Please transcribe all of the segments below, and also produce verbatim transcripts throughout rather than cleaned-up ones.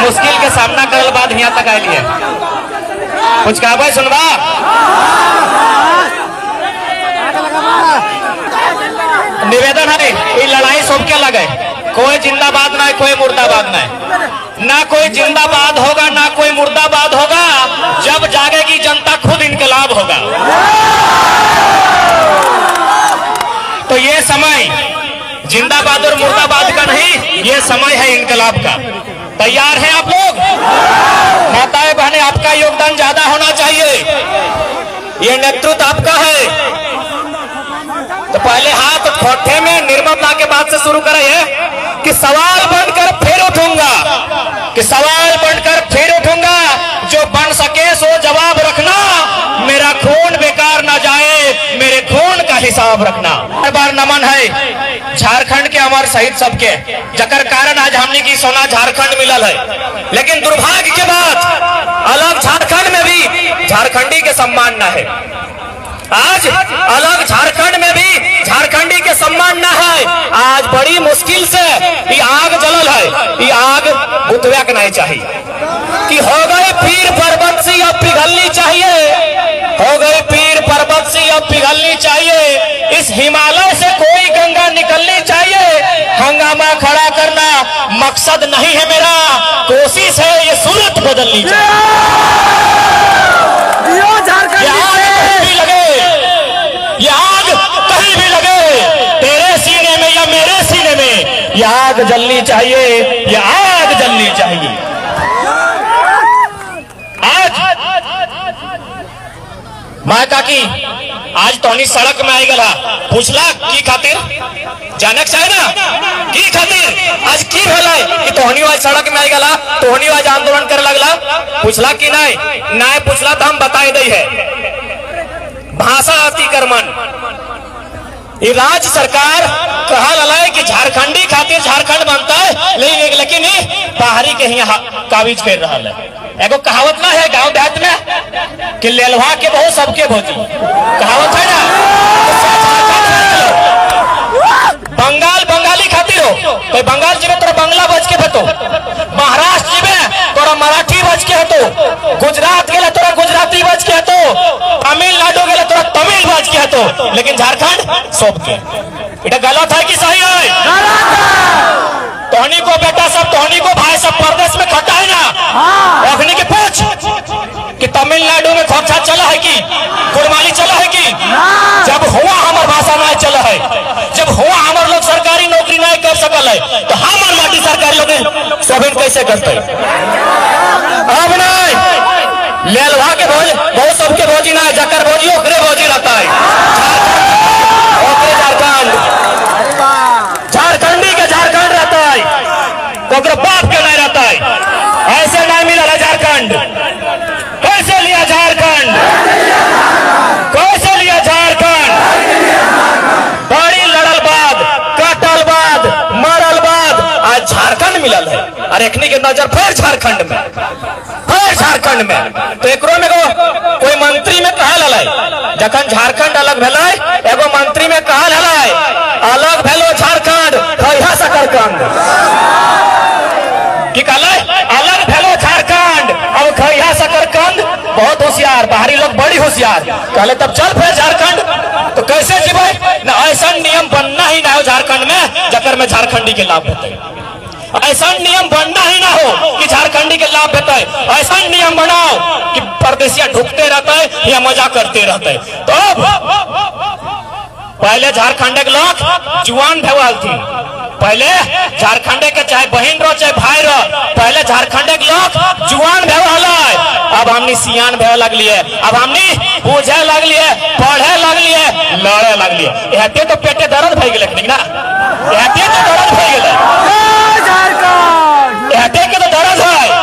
मुश्किल के सामना करल बाद यहाँ तक आये कुछ कहबे सुनबा। निवेदन है ये लड़ाई सबके लगे, कोई जिंदाबाद ना कोई मुर्दाबाद ना ना कोई जिंदाबाद होगा ना कोई मुर्दाबाद होगा। जब जागेगी जनता खुद इनकलाब होगा। तो ये समय जिंदाबाद और मुर्दाबाद का नहीं, ये समय है इनकलाब का। तैयार हैं आप लोग? माताएं बहनें, आपका योगदान ज्यादा होना चाहिए, ये नेतृत्व आपका है। तो पहले हाथ ठोठे में निर्ममता के बाद से शुरू करें कि सवाल बनकर फिर उठूंगा, कि सवाल बनकर फिर उठूंगा। जो बन सके सो जवाब रखना, मेरा खून बेकार ना जाए, मेरे खून का हिसाब रखना। हर बार नमन है झारखंड के अमर शहीद सबके, जकर कारण आज हमने की सोना झारखंड मिलल है। लेकिन दुर्भाग्य के बाद अलग झारखंड में भी झारखंडी के सम्मान न है। आज अलग झारखंड में भी झारखंडी के सम्मान न है। आज बड़ी मुश्किल से ये आग जलल है, ये आग बुतवा के नहीं चाहिए कि हो गए पीर पर्वत सी अब पिघलनी चाहिए, हो गए पीर पर्वत सी अब पिघलनी चाहिए। इस हिमालय से कोई गंगा निकलनी चाहिए। हंगामा खड़ा करना मकसद नहीं है मेरा, कोशिश है ये सूरत बदलनी चाहिए। ये आग कहीं भी लगे, तेरे सीने में या मेरे सीने में, ये आग जलनी चाहिए, ये आग जलनी चाहिए। आज माँ काकी आज तोहनी सड़क में आई गला, पूछला की खातिर जानक चाहे ना की खातिर आज की भला कि तोहनी आज सड़क में आई गला, तोहनी आज आंदोलन करे लगला। पूछला की नहीं नहीं पूछला तो हम बताए दई है। भाषा अतिक्रमण ये राज्य सरकार कहा ललाए कि झारखंडी खातिर झारखंड बनता है, लेकिन लेकिन बाहरी के यहाँ काबिज फेर रहा है। एगो कहावत ना है गांव देहात में कि लेलवा के बहु सबके भोजी, कहावत है ना। बंगाल बंगाली खातिर हो, कोई बंगाल जीवे तोरा बंगला बज के बतो, महाराष्ट्र जीवे तोरा मराठी बज के हतो, गुजरात गेला तोरा गुजराती बज के हतो, तमिलनाडु गेला तोरा तमिल बज के हतो, लेकिन झारखंड सबके। इटा गलत है कि सही है? तोहनी को बेटा सब, तोहनी को भाई सब प्रदेश में खटा है ना, अखनी के पूछ कि तमिलनाडु में खोखा चला है कि कुरमाली चला है कि जब हुआ हमार भाषा नहीं चला है, जब हुआ हमार लोग सरकारी नौकरी नहीं कर सकल है, तो हमार माटी सरकारी लोग सब कैसे करते? अब नहीं लेलवा के भोज बहुत सबके भोजी ना, जकर भोजी ओकरे भोजी रहता है। झारखंड झारखंडी के झारखंड रहता है, ओकरे बाप के नहीं रहता है। ऐसे नहीं मिला है झारखंड। कैसे लिया झारखंड? कैसे लिया झारखंड? बड़ी लड़ल बाद, कटल बाद, मरल बाद आज झारखंड मिलल है। और एकनी के नजर फिर झारखंड में, फिर झारखंड में। तो एकरो में कोई मंत्री में कहा ललाई, जखन झारखंड अलग भेलै, एगो मंत्री में कहा ललाई अलग भेलो झारखंड खैहा सकरकंद, की कहलै अलग भेलो झारखंड अब खैहा सकरकंद। बहुत होशियार, बाहरी लोग बड़ी होशियार, कहले तब चल फिर झारखंड। तो कैसे जीवे ना, ऐसा नियम बनना ही ना हो झारखंड में जकर में झारखंडी के लाभ होते। ऐसा नियम बनना ही ना हो कि झारखंडी के लाभ होता है। ऐसा नियम बनाओ कि परदेशिया ढुकते रहता है या मजा करते रहते है। तो पहले झारखंड के लोग जुआन भेवाल थी, पहले झारखंड के चाहे बहन रो चाहे भाई रो, पहले झारखंड के लोग जुआन भेवाल है। अब हमने सियान भेवे लगलिए, अब हमने बूझे लगलिए, पढ़े लगलिए, लड़े लगलिए। एहते तो पेटे दर्द भई गेले ना, एहते तो दर्द भई गेले, एहते के तो दर्द है।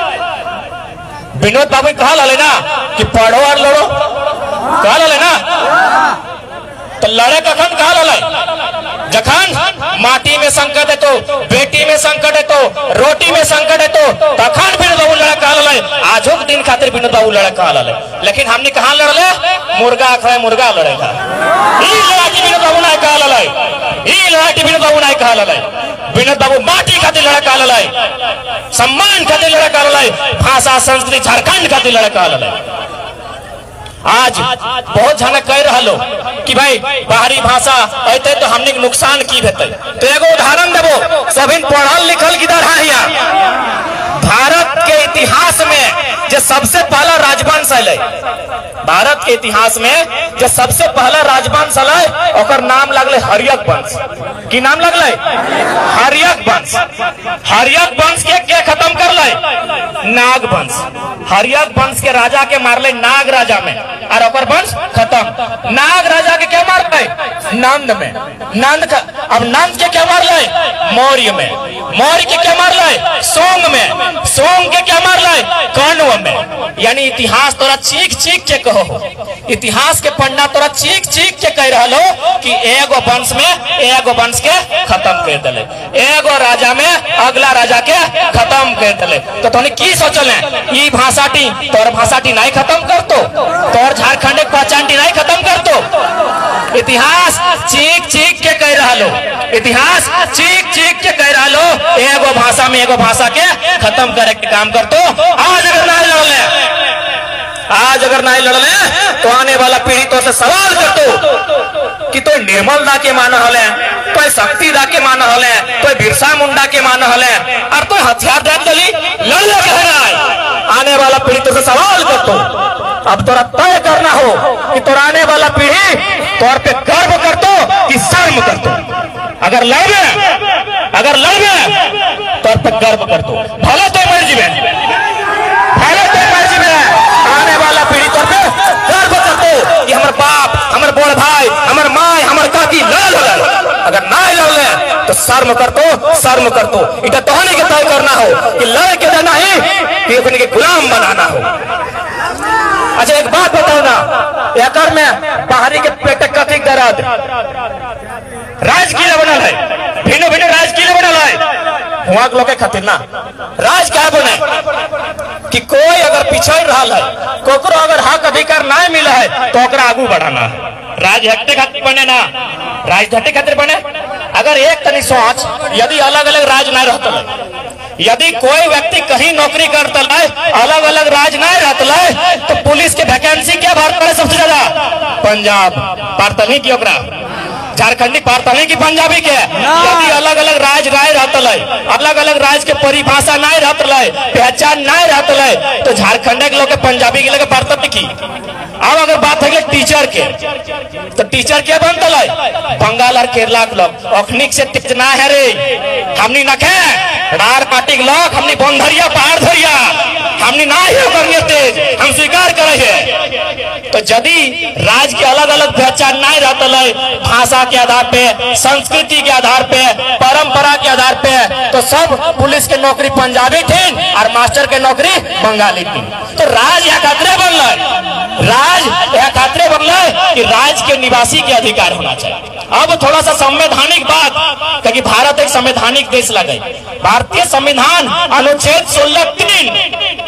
विनोद बाबू कहा लले ना कि पढ़ो और लड़ो, कहा लले ना, तो लड़े कखन कहा लले जखन माटी में संकट है तो, बेटी में संकट है तो, रोटी में संकट है तो, तखन विनोद बाबू लड़ा कहा लले। आजो के दिन खातिर विनोद बाबू लड़ा कहा लले, लेकिन हमने कहा लड़ले मुर्गा खाए मुर्गा लड़ेगा। ई लड़ा की विनोद बाबू नहीं कहा लले, ई लड़ा की विनोद बाबू नहीं कहा लले। विनोद बाबू माटी खातिर लड़का लड़ाई, सम्मान खातिर लड़का लड़ाई, भाषा संस्कृति झारखंड खातिर लड़का लड़ाई। आज बहुत जन कह रहा लो कि भाई बाहरी भाषा अते तो हमने नुकसान की भेते। तो एगो उदाहरण देवो, सभी पढ़ल लिखल किधर है? भारत के इतिहास में जो सबसे पहला राजवंश है, भारत के इतिहास में जो सबसे पहला राजवंश है ओकर नाम लगले हर्यक वंश। की नाम लगले? हर्यक वंश। हर्यक वंश के के खत्म कर ले? नाग वंश। हर्यक वंश के राजा के मारले नाग राजा में और ओकर वंश खत्म। नाग राजा के क्या मारले? नंद में। नंद का अब नंद के क्या मारले? मौर्य में। मौर्य के क्या मारले? सोंग में। सोंग के क्या मारले? कण्व में। यानी इतिहास तोरा चीख चीख के कहो, इतिहास के पन्ना तोरा चीख चीख के कह रहा हो कि एगो वंश में एगो वंश के खत्म कर दिले, एगो राजा में अगला राजा के खत्म कर दिले। तो तोने की सोचल है? ई भाषाटी तोर भाषाटी नहीं खत्म कर तो, तोर झारखंड के पहचान नहीं खत्म कर तो। इतिहास चीख चीख के कह रहा लो, इतिहास चीख चीख के कह रहा लो एगो भाषा में एगो भाषा के खत्म करे के काम कर तो। आज अगर नहीं लड़ले, आज अगर नहीं लड़ले तो आने वाला पीढ़ी तो से सवाल कर तो कि तो निर्मल दा के माना हले, तो शक्ति दा के माना हले, तो बिरसा मुंडा के माना हले और तो हथियार दे दली लड़ले कह रहा है। आने वाला पीढ़ी तो से सवाल कर तो। अब तोरा तय करना हो कि तोरा आने वाला पीढ़ी तौर पे गर्व कर तो कि शर्म कर तो। अगर लड़े अगर लड़े तौर पे गर्व कर तो, भले तो मर्जी में, भले तो मर्जी में आने वाला पीढ़ी तौर पे गर्व कर तो कि हमारे बाप, हमारे बड़ भाई, हमारे माँ, हमारे काकी लड़ लड़। अगर ना लड़े तो शर्म कर तो, शर्म कर तो। इतना तोहने के तय करना हो कि लड़ के देना ही कि अपने के गुलाम बनाना हो। अच्छा एक बात बताओ ना, एकर में बाहरी के पेट कथी दर्द राज किले बनल है, भिन्न भिन्न राज किले बनल है वहां के लोग खातिर ना। राज क्या बने कि कोई अगर पिछड़ रहा है, कोकरो अगर हक अधिकार ना मिला है तो ओकरा आगू बढ़ाना है। राज हटे खातिर बने ना, राज हटे खातिर बने। अगर एक तनी सोच, यदि अलग अलग राज ना रहता, यदि कोई व्यक्ति कहीं नौकरी करता है अलग अलग राज ना रहता है तो पुलिस के वैकेंसी क्या भारत में सबसे ज्यादा? पंजाब पारतनी की ओकरा, झारखंडी पारतनी की पंजाबी के। यदि अलग अलग राज राय रहता है, अलग अलग राज के परिभाषा ना रहता है, पहचान ना रहता है तो झारखंड के लोग पंजाबी के लोग पारतनी की। अब अगर बात है टीचर के, तो टीचर क्या बनता है? बंगाल और केरला के लोग अखनिक से तेज ना है रे, हमनी नखे रार पार्टी के लोग, हमनी बंधरिया पहाड़ धरिया, हमनी ना ही करने तेज, हम स्वीकार करे। तो यदि राज के अलग अलग पहचान ना रहता है, भाषा के आधार पे, संस्कृति के आधार पे, परंपरा के आधार पे, तो सब पुलिस के नौकरी पंजाबी थी और मास्टर के नौकरी बंगाली थी। तो राज यहाँ खातरे बन रहा, राज यह खातरे बन रहा कि राज के निवासी के अधिकार होना चाहिए। अब थोड़ा सा संवैधानिक बात, क्योंकि भारत एक संवैधानिक देश लगे। भारतीय संविधान अनुच्छेद सोलह तीन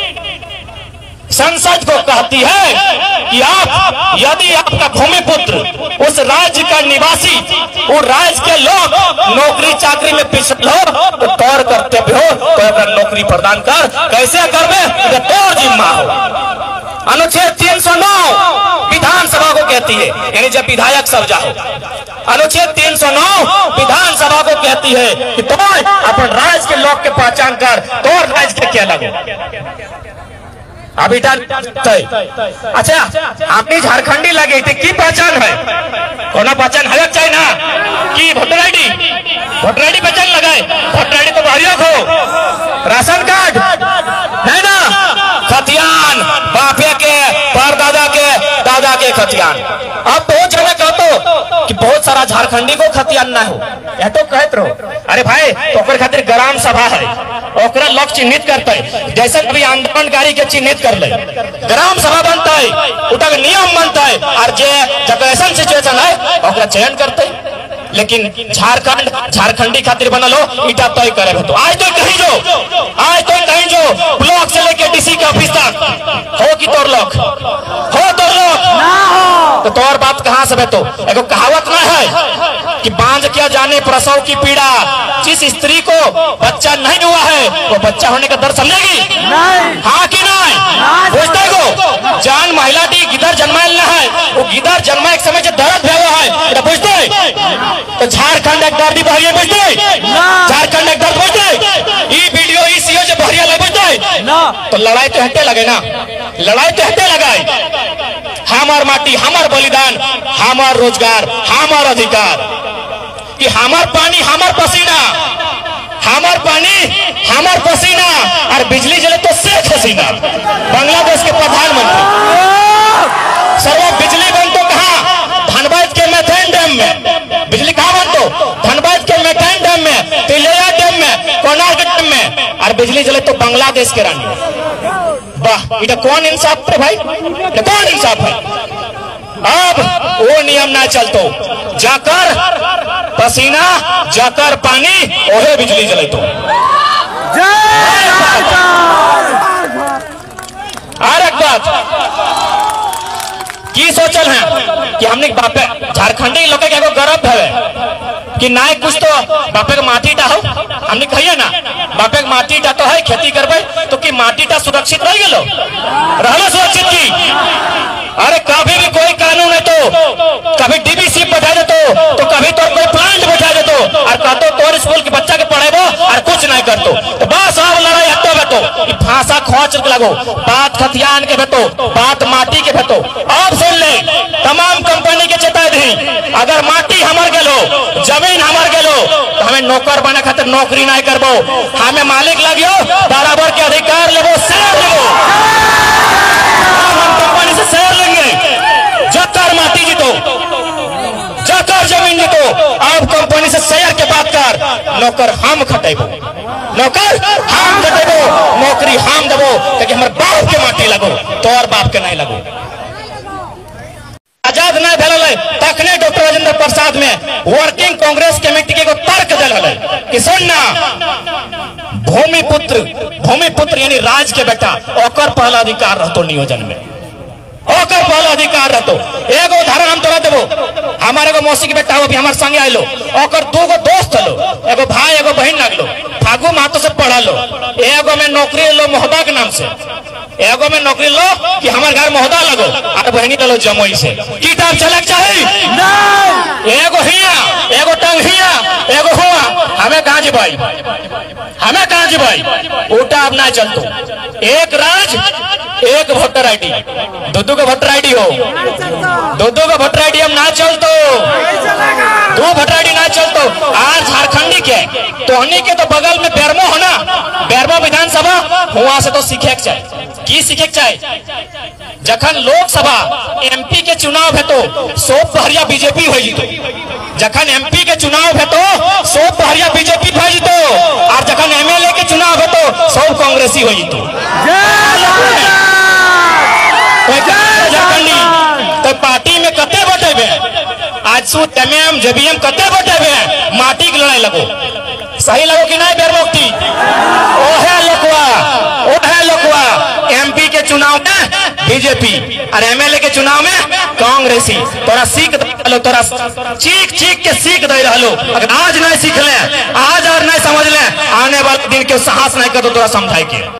संसद को कहती है कि आप यदि आपका भूमिपुत्र उस राज्य का निवासी, वो राज्य के लोग नौकरी चाकरी में पिछड़ हो तो तौर कर्तव्य हो तो अगर नौकरी प्रदान कर, कैसे करवे तौर जिम्मा हो। अनुच्छेद तीन सौ नौ विधानसभा को कहती है, यानी जब विधायक सब जाओ, अनुच्छेद तीन सौ नौ विधानसभा को कहती है कि तुम अपन राज्य के लोग के पहचान कर तौर राज्य के क्या लगो। अभी अच्छा अपनी झारखंडी लगे थे की पहचान है? कोना पहचान है चाहिए ना कि वोटर आईडी, वोटर आईडी पहचान लगाए, वोटर आईडी तो बाहर हो, राशन कार्ड है ना, खतियान बापे के, परदादा के, दादा के खतियान। अब बहुत जगह कहते कि बहुत सारा झारखंडी को खतियान ना हो, यह तो कहते रहो। अरे भाई तो खातिर ग्राम सभा है, ओकरा लोग चिन्हित करते है, जैसे कभी आंदोलनकारी के चिन्हित कर ले, ग्राम सभा बनता है, उठा नियम बनता है और जे जब ऐसा सिचुएशन है ओकरा चयन करते है। लेकिन झारखंड झारखंडी खातिर बनल हो इटा तय करे तो आज तो कहीं जो आज तो कहीं जो ब्लॉक से लेके डीसी के ऑफिस तक हो कि तोर लोग हो तोर लोग ना हो तो तोर बात कहाँ से तो एगो कहावत ना है कि बांझ क्या जाने प्रसव की पीड़ा, जिस स्त्री को बच्चा नहीं हुआ है वो बच्चा होने का दर्द समझेगी? हाँ कि नहीं? पूछते को जान महिला टी गिदर जन्मायल न है, वो गिदर जन्मा एक समय से दर्द भया है पूछते तो झारखंड एक दर्दी बहरिया पूछते, झारखंड एक दर्द पूछते, ई वीडियो ई सीओ जो बहरिया लगे पूछते तो लड़ाई तो हटे लगे ना, लड़ाई तो हटे लगाए। हमार माटी, हमार बलिदान, हमार रोजगार, हमार अधिकार, कि हमार पानी, हमार पसीना, हमार पानी, हमार पसीना, और बिजली जले तो शेख हसीना, बांग्लादेश के प्रधानमंत्री। सर्व बिजली बन तो कहा धनबाद के मेथेन डैम में, बिजली कहाँ बन तो धनबाद के मेथेन डैम में, तिलिया डैम में, कोणार्क डैम में, और बिजली जले तो बांग्लादेश के रानी। वाह, इधर कौन इंसाफ है भाई, ये कौन इंसाफ है? अब वो नियम ना चलतो, जाकर पसीना, जाकर पानी, ओहे बिजली जले तो। और एक बात की सोचल है कि हमने बापे झारखंडी लोग के गर्व है कि ना कुछ तो बापे के माटी टा हो, हमने कहिए ना बापे के माटी टा तो है, खेती करबे तो कि माटी टा सुरक्षित रह गलो, रहलो सुरक्षित की। अरे कभी भी कोई कानून है तो कभी डीबीसी बैठा देतो, तो कभी तो कोई प्लांट बैठा देतो, और कहतो तोर स्कूल के बच्चा के पढ़ेबो और कुछ नहीं करतो, तो बस अब लड़ाई हटो बेटो, भाषा खोच लगो, बात खतियान के बेटो, बात माटी के बेटो। अब सुन ले, तमाम कंपनी के चेता दी, अगर माटी हमार गेलो, जमीन हमार गेलो, तो हमें नौकर बने खातिर नौकरी नहीं करबो, हमें मालिक लगियो, बराबर के अधिकार लेबो, शेयर लेबो, हम कंपनी से शेयर लेंगे, जकर माटी जीतो, जकर जमीन जीतो, अब कंपनी से शेयर के बात कर, नौकर हम खटेबो, नौकर हम खटेबो, नौकरी हम देबो, ताकि हमारे बाप के माटी लगो, तो और बाप के नहीं लगो। आजाद नहीं भेल तखने डॉक्टर राजेंद्र प्रसाद में वर्किंग कांग्रेस कमेटी के तर्क दिल कि सुनना, भूमिपुत्र, भूमिपुत्र यानी राज के बेटा, ओकर पहला अधिकार रहतो नियोजन में, ओकर पहला अधिकार रहतो। एगो उदाहरण हम तोरा देबो, हमारे एगो मौसी के बेटा हो भी हमारे संगे आइलो, ओकर दो गो दोस्त लो, एगो भाई एगो बहन लगलो, फागू महतो से पढ़ा लो, एगो में नौकरी लो मोहदा के नाम से, एगो में नौकरी लो कि हमारे घर मोहदा लगो, और बहनी लो जमुई से, किताब चलक चाहिए एगो हिया, एगो टंग हिया, एगो हुआ, हमें कहाँ जी भाई, हमें कहाँ जी भाई, उल्टा अब ना चलतो, एक राज एक वोटर आईडी, दो दो का वोटर आईडी हो, दो दो का वोटर आईडी हम ना चलतो, दो वोटर आईडी ना चलतो। आज झारखंडी के तो हनी के तो बगल में बेरमो हो ना, बेरमो विधानसभा हुआ से तो सीखे के चाहिए, की सीखे के चाहिए, जखन लोकसभा एमपी के चुनाव है तो सोप पहरिया बीजेपी हो जीतो, जखन एमपी के चुनाव है तो सोप पहरिया बीजेपी हो जीतो, और जखन एमएलए के चुनाव है तो सब कांग्रेसी हो जीतो। झारखंडी तो पार्टी में कते बटेबे, आज सु एमएम जेबीएम कते बटेबे, माटी की लड़ाई लगो, सही लगो कि नहीं बेरमोक्ति, ओहे लोकवा, ओहे लोकवा, एमपी के चुनाव में बीजेपी और एमएलए के चुनाव में कांग्रेसी, तोरा सीख दे, तोरा चीख चीख के सीख दे रहो, अगर आज नहीं सीख ले, आज और नहीं समझ ले, आने वाले दिन के साहस नहीं कर तो तोरा समझाई के।